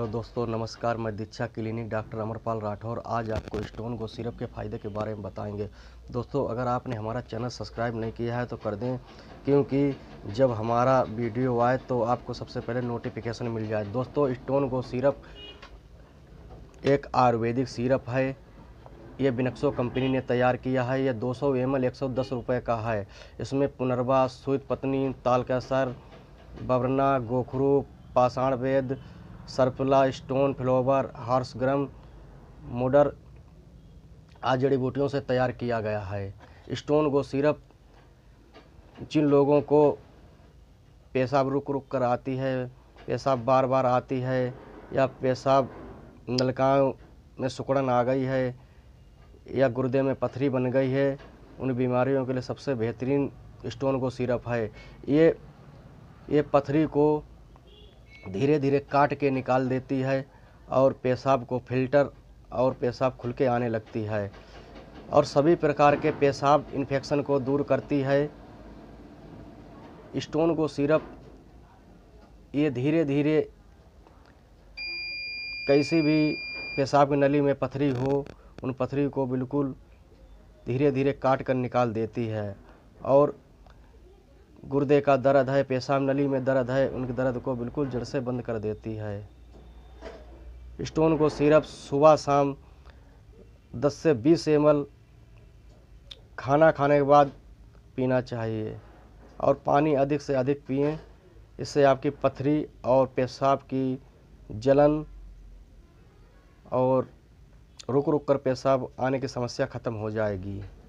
Hello दोस्तों, नमस्कार। मैं दीक्षा क्लिनिक डॉक्टर अमरपाल राठौर आज आपको स्टोन को सिरप के फ़ायदे के बारे में बताएंगे। दोस्तों, अगर आपने हमारा चैनल सब्सक्राइब नहीं किया है तो कर दें, क्योंकि जब हमारा वीडियो आए तो आपको सबसे पहले नोटिफिकेशन मिल जाए। दोस्तों, स्टोन को सिरप एक आयुर्वेदिक सिरप है। ये बिनक्सो कंपनी ने तैयार किया है। ये 200 ml 110 रुपये का है। इसमें पुनर्वा, श्वेत पत्नी, तालकसर, बवरना, गोखरू, पाषाण वेद, सर्पला, स्टोन फ्लावर, हर्षग्रम, मुडर आदि जड़ी बूटियों से तैयार किया गया है। स्टोन को सिरप जिन लोगों को पेशाब रुक रुक कर आती है, पेशाब बार बार आती है, या पेशाब नलिकाओं में सिकुड़न आ गई है, या गुर्दे में पथरी बन गई है, उन बीमारियों के लिए सबसे बेहतरीन स्टोन को सिरप है। ये पथरी को धीरे धीरे काट के निकाल देती है और पेशाब को फिल्टर और पेशाब खुल के आने लगती है, और सभी प्रकार के पेशाब इन्फेक्शन को दूर करती है। स्टोन को सिरप ये धीरे धीरे कैसी भी पेशाब की नली में पथरी हो, उन पथरी को बिल्कुल धीरे धीरे काट कर निकाल देती है, और गुर्दे का दर्द है, पेशाब नली में दर्द है, उनके दर्द को बिल्कुल जड़ से बंद कर देती है। स्टोन को सिरप सुबह शाम 10 से 20 ml खाना खाने के बाद पीना चाहिए, और पानी अधिक से अधिक पिएं। इससे आपकी पथरी और पेशाब की जलन और रुक रुक कर पेशाब आने की समस्या ख़त्म हो जाएगी।